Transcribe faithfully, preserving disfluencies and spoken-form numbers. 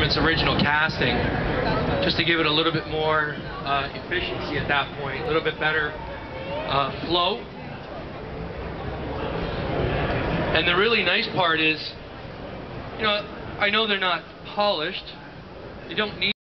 its original casting, just to give it a little bit more uh, efficiency at that point, a little bit better uh, flow. And the really nice part is, you know, I know they're not polished. You don't need